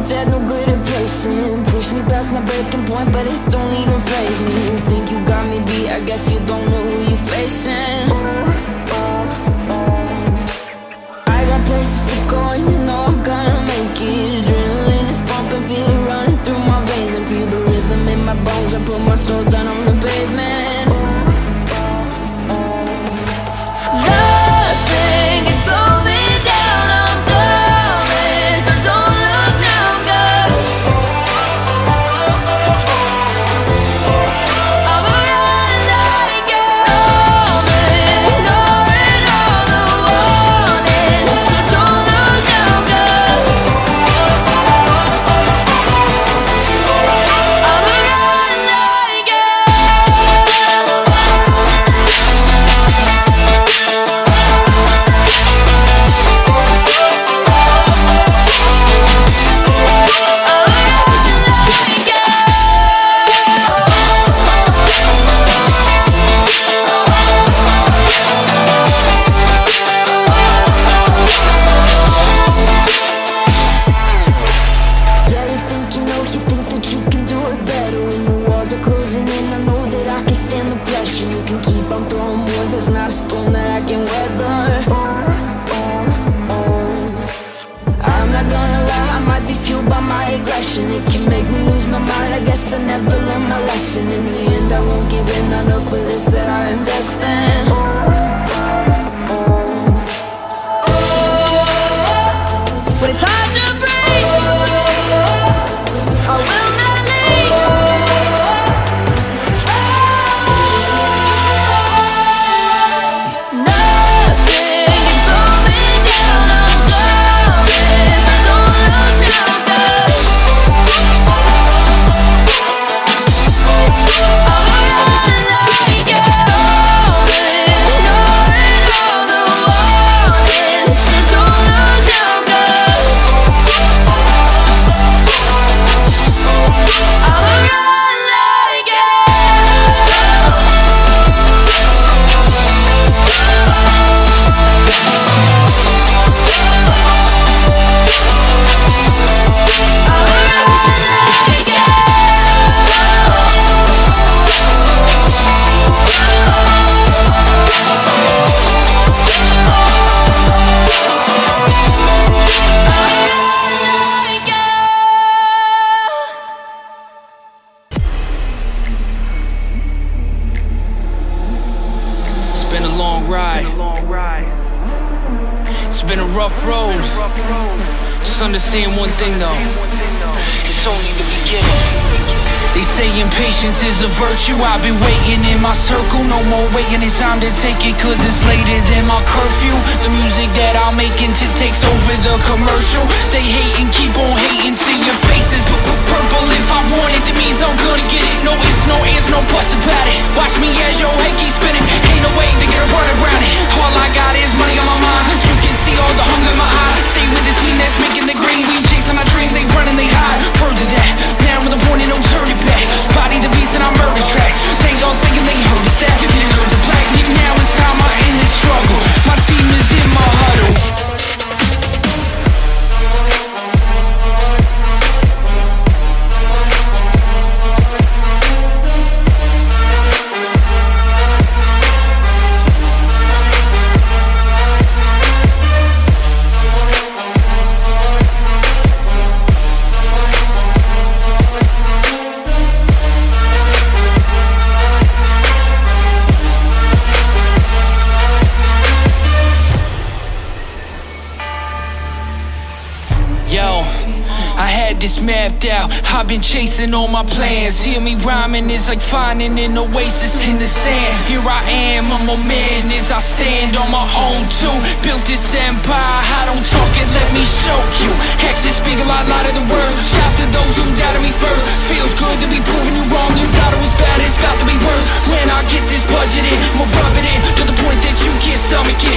dead, no good at placing. Push me past my breaking point, but it don't even faze me. You think you got me beat, I guess you don't know who you're facing. I got places to go and you know I'm gonna make it. Adrenaline is pumping, feel it running through my veins, and feel the rhythm in my bones. I put my soul down on the pavement. Nothing can slow me down, I'm coming, so don't look now, girl. I'ma run like coming, ignoring all the warnings, so don't look now, girl. I'ma run like not a storm that I can weather. I'm not gonna lie, I might be fueled by my aggression. It can make me lose my mind, I guess I never learned my lesson. In the end I won't give in, I know for this that I am destined. But it's hard to breathe, I will not leave. It's been a long ride. It's been a rough road. Just understand one thing though, it's only the beginning. They say impatience is a virtue. I've been waiting in my circle, no more waiting, it's time to take it, cause it's later than my curfew. The music that I'm making takes over the commercial. They hate and keep on hating till your face is purple. If I want it, that means I'm gonna get it. No ifs, no ands, no buts about it. Watch me as your head keeps spinning. Ain't no way to get a run around it. All I got is money on my mind. You can see all the hunger in my eye. Stay with the team that's making the green. We chasing our dreams, they running, they hide. Further that, now with the point and no turning back. Body the beats and I murder tracks. They all singing, they heard us that. It deserves a plaque. Now it's time I end this struggle. My team is in my huddle. This mapped out, I've been chasing all my plans. Hear me rhyming, it's like finding an oasis in the sand. Here I am, I'm a man as I stand on my own too. Built this empire, I don't talk it, let me show you. Actions speak a lot louder than words. Shout to those who doubted me first. Feels good to be proving you wrong. You thought it was bad, it's about to be worse. When I get this budget in, I'ma rub it in to the point that you can't stomach it.